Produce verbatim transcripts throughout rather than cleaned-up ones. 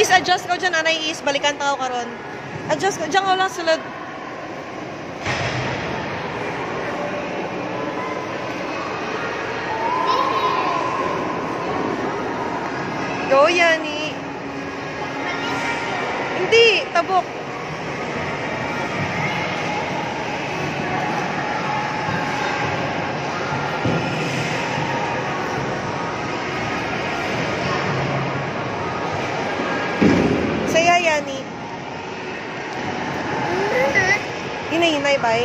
Is, adjust ko dyan, anay is. Balikan tao karon. Adjust ko. Diyan ko lang sulod. Go, Yanie. Hindi, tabok. Saya, Yanie. Hinay-hinay, bye.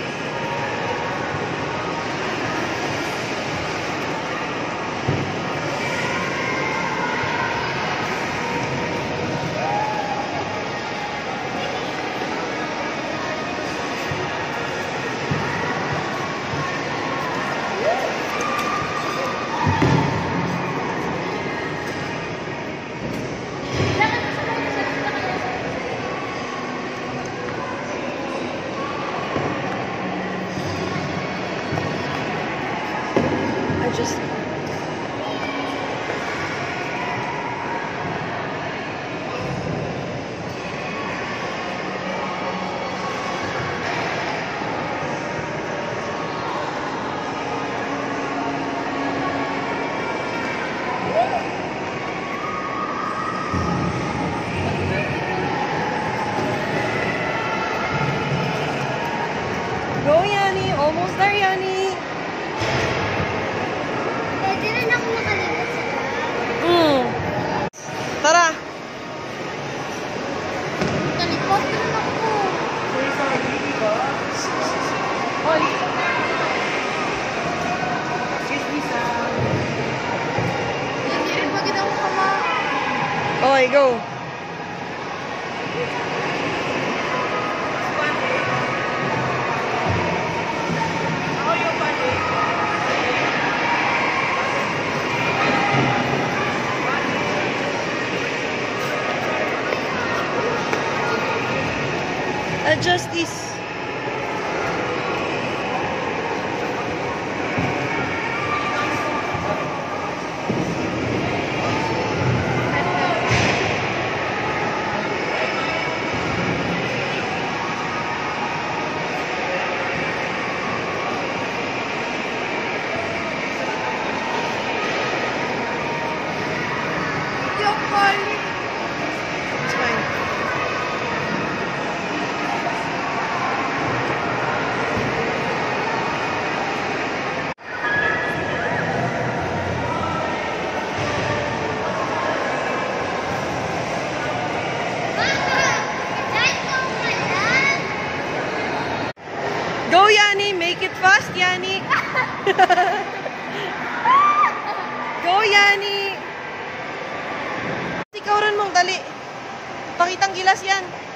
Just go, Yanie. Almost there, Yanie. Mm. Tara. Talikot na ako. Hoy. Hindi rin pa ginawa ka ma. Okay, go. Adjust this. It's fine. Go, Yanie! Make it fast, Yanie! Go, Yanie! Ikaw rin mong dali. Pakitang gilas yan.